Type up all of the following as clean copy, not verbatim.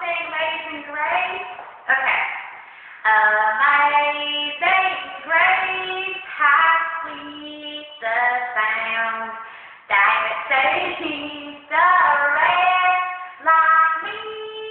sing Amazing Grace? Okay. Amazing Grace, how sweet the sound that saves a wretch like me.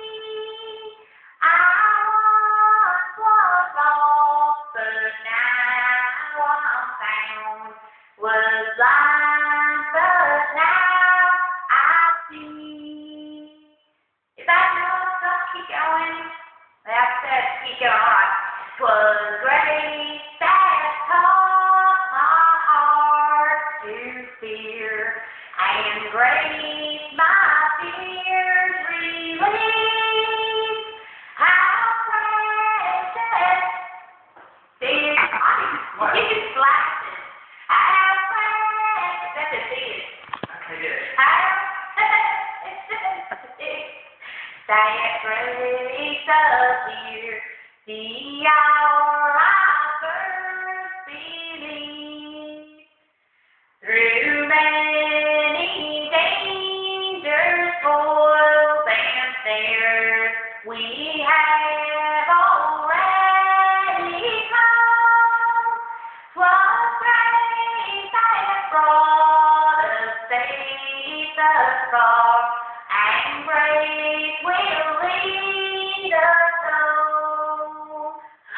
I once was lost, but now I'm found. Was blind, but now I see. Is that enough? Don't keep going. That's it. Keep going on. 'Twas grace that taught my heart to fear, and grace my fears relieved. How precious is you can slap it. How precious that's a big. Okay, good. How precious is that grace appeared the hour I first believed. Through many dangers, toils, and snares, we have already come. 'Twas grace that brought us safe thus far, and grace will lead us home.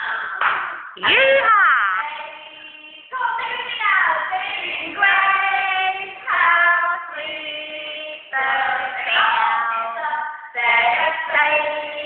Yeehaw! Come on, sing it with me now. Amazing grace, how sweet the sound that saved